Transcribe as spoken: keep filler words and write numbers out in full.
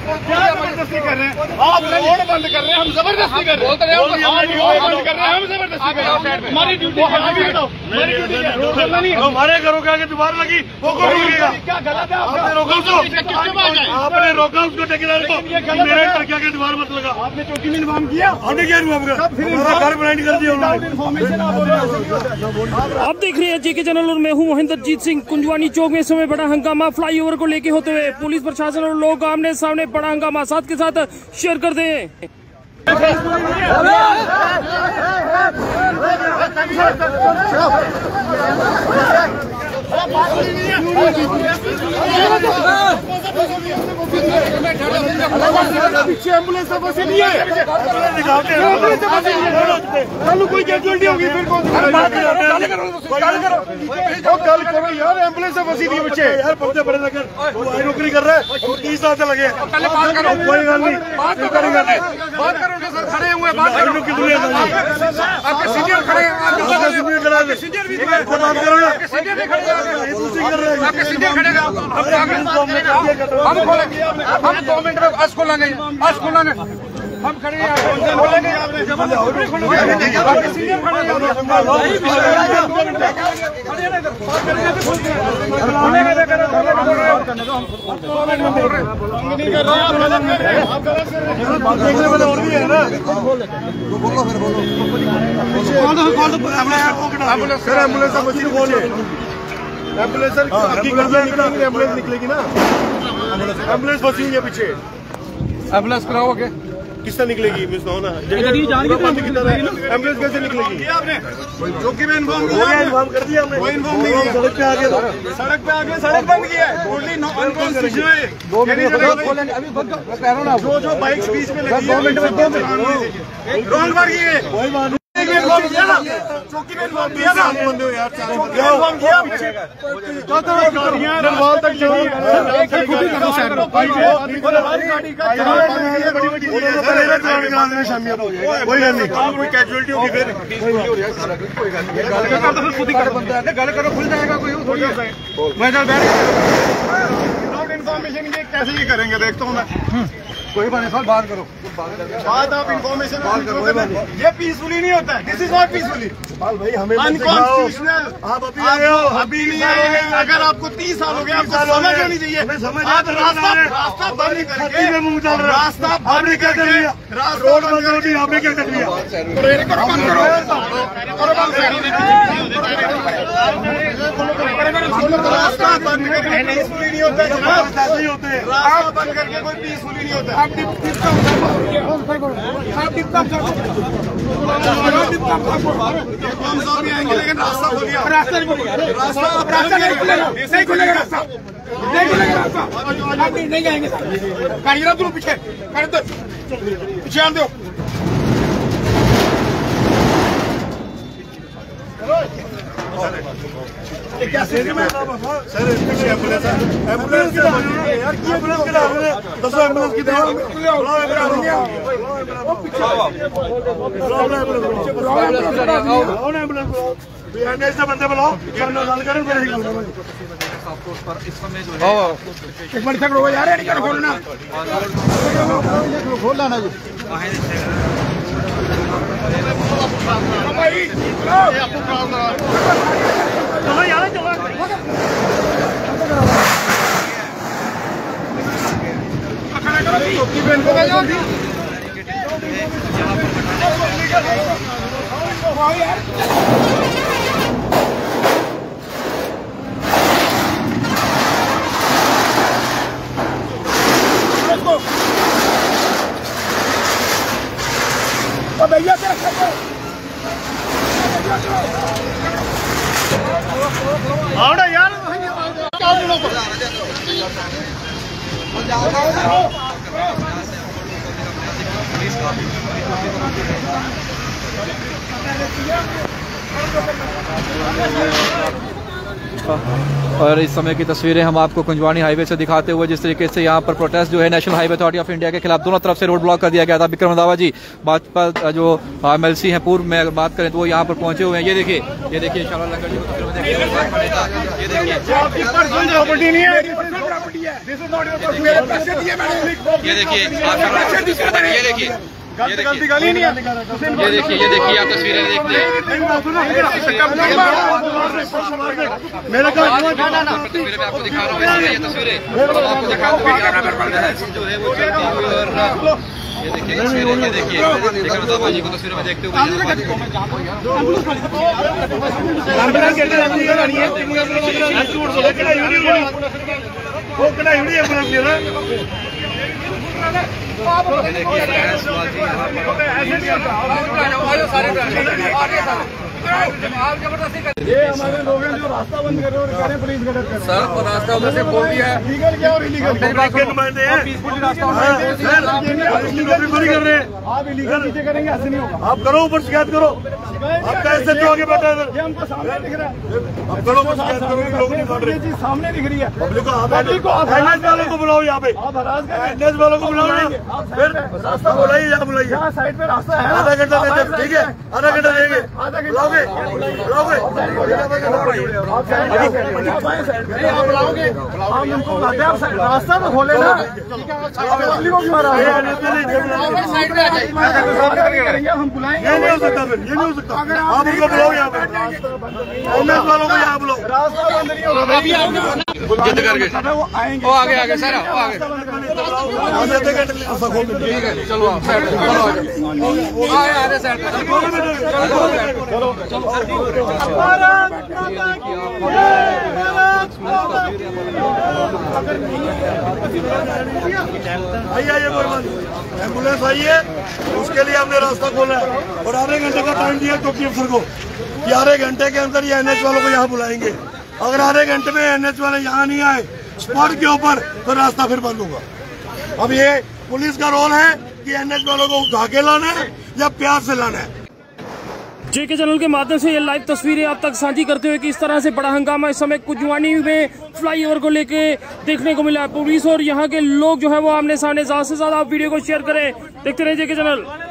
क्या जबरदस्ती कर रहे हैं आप? रोड बंद कर रहे हैं, हम जबरदस्ती कर रहे हैं। रोड बंद कर रहे हैं, हम जबरदस्ती कर रहे हैं। हमारी ड्यूटी हमारी ड्यूटी हमारे घरों के आगे दीवार लगी, वो कौन रोकेगा? क्या गलत है? आपने रोका उसको, आपने रोका उसको ठेकेदार को, मेरे घर के आगे दीवार मत लगा। आपने चौकी में इंतजाम किया? हमने क्या इंतजाम किया? हमारा घर ब्रांड कर दिया उन्होंने। आप देख रहे हैं जेके चैनल और मैं हूं महेंद्रजीत सिंह। कुंजवानी चौक में इस समय बड़ा हंगामा फ्लाईओवर को लेके होते हुए पुलिस प्रशासन और लोग आमने सामने बड़ा हंगामा साथ के साथ शेयर कर दें। पीछे एम्बुलेंस फंसी नहीं है, कल कोई कैजुअलिटी होगी फिर कौन? गल करो यार, एम्बुलेंस फंसी नहीं है पीछे यार। पर्चे बड़े लगे, नौकरी कर रहे हैं, तीस साल से लगे। कोई गल नहीं, बात करो, बात करो सर, खड़े हुए बात करो। आपके सीनियर खड़े हैं, आपके सीनियर भी बात करो ना, आपके सीनियर भी खड़े हैं, आपके सीनियर खड़े हैं। हम खोलेंगे, हम दो मिनट में आज खोलेंगे, आज खोलेंगे, हम खड़े हैं, खोलेंगे। आपके सीनियर खड़े हैं, एम्बुलेंस मशीन बोले, एम्बुलेंस एम्बुलेंस निकलेगी ना, एम्बुलेंस फंसी हुई है पीछे। एम्बुलेंस कराओगे किससे निकलेगी? मिस ना एम्बुलेंस कैसे निकलेगी? चौकी में इन्फॉर्म इन्फॉर्म कर दिया हमने, कोई इन्फॉर्म नहीं। सड़क पे आगे, सड़क पे आगे सड़क बंद की है। जो जो बाइक बीच में लगी है, रोड पर की है, चौकी में इन्फॉर्म किया था। बंदे हो यार, इन्फॉर्म किया पीछे नरवाल तक चली। कोई गल नहीं, कोई कैजुअलिटी होगी फिर कोई गल नहीं। खुद ही कर बंदा है, गल करो, खुल जाएगा कोई थोड़ी। मैं चल बैठ इन्फॉर्मेशन ये कैसे ही करेंगे, देखता हूँ मैं। कोई बात नहीं, बात करो, बात आप इन्फॉर्मेशन बात करो। ये पीसफुली नहीं होता है, दिस इज नॉट पीसफुली भाई। हमें अनकॉन्स्टिट्यूशनल, आप अभी आए हो, अभी नहीं आए हैं। अगर आपको तीस साल हो गया, आपको समझ होनी चाहिए। आप रास्ता रास्ता बंद करके रास्ता आपने क्या कर लिया? रोड बंद कर दी आपने, क्या कर लिया? रास्ता बंद करके पीसफुली नहीं होता है, नहीं होते। रास्ता बंद करके कोई पीसफुली नहीं होता है। आप आएंगे लेकिन रास्ता खोलिए, रास्ता नहीं खोलिए, रास्ता रास्ता नहीं खुलेगा, नहीं खुलेगा रास्ता, नहीं खुलेगा रास्ता। आप नहीं जाएंगे कारीगर, तुम पीछे कर दो, पीछे आन दो। क्या सर पीछे एम्बुलेंस एम्बुलेंस यार, एम्बुलेंस के डाल रहे दसो एम्बुलेंस की ऐसे बंदे बुलाओ, इस समय जो है एक मिनट तक यार, खोलना खोलना ना जी। चलो यार, चलो चौकी पे इनको भेजो। भैया आओ ना यार, और इस समय की तस्वीरें हम आपको कुंजवानी हाईवे से दिखाते हुए, जिस तरीके से यहाँ पर प्रोटेस्ट जो है National Highway Authority of India के खिलाफ दोनों तरफ से रोड ब्लॉक कर दिया गया था। विक्रम रंधावा जी भाजपा जो एमएलसी हैं पूर्व में अगर बात करें तो वो यहाँ पर पहुंचे हुए हैं। ये देखिए, ये देखिए शाला लंगर जी, ये देखिए मेरे पैसे दिए मैंने। ये देखिए ये देखिए गलती गाली नहीं है। ये देखिए ये देखिए आप तस्वीरें देखते हैं मेरे तस्वीरें मैं आपको दिखा रहा हूँ ये तस्वीरें आपको दिखा जो है वो चलती हुई और ये देखिए तस्वीरें ये देखिए विक्रम दावा जी को तस्वीरों में देखते हुए ये हमारे लोग हैं जो रास्ता बंद कर रहे हैं और कह रहे हैं पुलिस गलत कर रही है। सर और रास्ता उधर से बोल दिया है लीगल क्या और इलीगल क्या नुमाइंदे हैं कर रहे हैं। आप इलीगल चीजें करेंगे ऐसे नहीं होगा। आप करो ऊपर शिकायत करो। आप कैसे जो आगे बैठा है ये हमको सामने दिख रहा है। आप करो ऊपर शिकायत करो लोग नहीं मार रहे। ये चीज सामने दिख रही है। पब्लिक को आप एनएच वालों को बुलाओ यहाँ पे। आप हरास कर एनएच वालों को बुलाओ ना फिर रास्ता बुलाइए यहाँ बुलाइए। यहाँ साइड पे रास्ता है आधा घंटा देते ठीक है आधा घंटा देंगे बुलाओगे बुलाओगे आप बुलाओगे हम उनको बुलाते हैं। आप रास्ता तो खोले ना पब्लिक को क्यों रहा है हम बुलाएंगे। ये नहीं हो सकता फिर ये नहीं हो सकता। आप उनको बुलाओ यहाँ पे एनएच वालों को यहाँ बुलाओ। रास्ता बंद नहीं होगा जिद करके वो आएंगे वो आगे आगे सर वो आगे आधे घंटे रास्ता खोल दो। ठीक है चलो आप साइड पे चलो आए आधे साइड पे चलो चलो भारत माता की जय भारत माता की आइए आइए कोई बात नहीं एम्बुलेंस आई है उसके लिए हमने रास्ता खोला है और आधे घंटे का टाइम दिया चौकी अफसर को कि आधे घंटे के अंदर ये एनएच वालों को यहाँ बुलाएंगे। अगर आधे घंटे में एनएच वाले यहाँ नहीं आए स्पॉट के ऊपर तो रास्ता फिर बंद होगा। अब ये पुलिस का रोल है कि एनएच वालों को उठा के लाना है या प्यार से लाना है। जेके चैनल के माध्यम से ये लाइव तस्वीरें आप तक साझी करते हुए कि इस तरह से बड़ा हंगामा इस समय कुंजवानी में फ्लाईओवर को लेके देखने को मिला है। पुलिस और यहाँ के लोग जो है वो आमने सामने। ज्यादा से ज्यादा आप वीडियो को शेयर करें। देखते रहिए जेके चैनल।